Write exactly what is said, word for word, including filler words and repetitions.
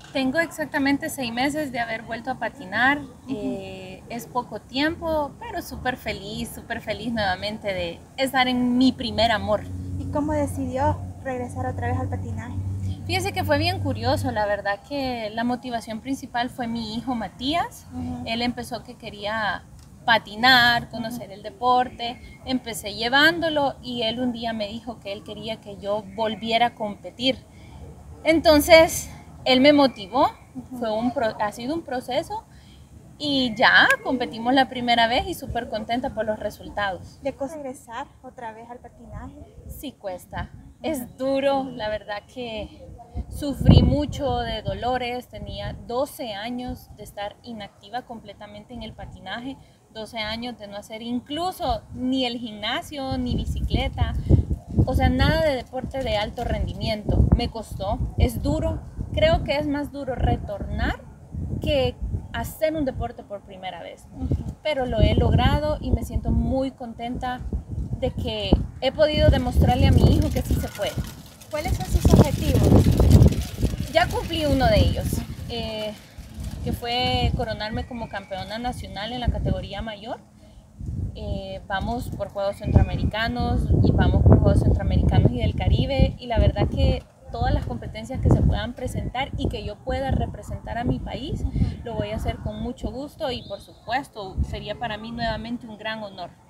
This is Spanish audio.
Tengo exactamente seis meses de haber vuelto a patinar. Uh-huh. Eh, es poco tiempo, pero súper feliz, súper feliz nuevamente de estar en mi primer amor. ¿Y cómo decidió regresar otra vez al patinaje? Fíjese que fue bien curioso, la verdad que la motivación principal fue mi hijo Matías. Uh-huh. Él empezó que quería patinar, conocer uh-huh. el deporte, empecé llevándolo y él un día me dijo que él quería que yo volviera a competir. Entonces, él me motivó, uh-huh. fue un pro, ha sido un proceso y ya competimos la primera vez y súper contenta por los resultados. ¿Le costó regresar otra vez al patinaje? Sí cuesta, uh-huh. es duro, la verdad que sufrí mucho de dolores, tenía doce años de estar inactiva completamente en el patinaje, doce años de no hacer incluso ni el gimnasio, ni bicicleta, o sea, nada de deporte de alto rendimiento. Me costó, es duro, creo que es más duro retornar que hacer un deporte por primera vez, uh-huh. pero lo he logrado y me siento muy contenta de que he podido demostrarle a mi hijo que sí se puede. ¿Cuáles son sus objetivos? Ya cumplí uno de ellos, eh, que fue coronarme como campeona nacional en la categoría mayor. Eh, vamos por Juegos Centroamericanos y vamos por Juegos Centroamericanos y del Caribe, y la verdad que todas las competencias que se puedan presentar y que yo pueda representar a mi país, lo voy a hacer con mucho gusto y por supuesto sería para mí nuevamente un gran honor.